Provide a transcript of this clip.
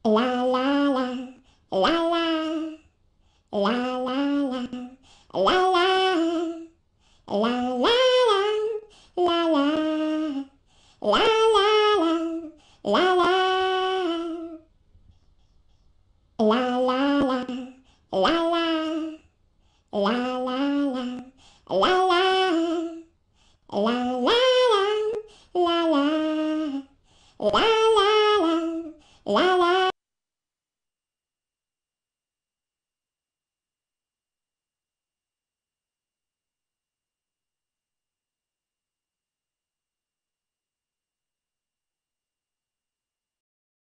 la la la, la la, la la la, la la, la la la, la la, la la la, la la, la la la, la la, la la la, la la, la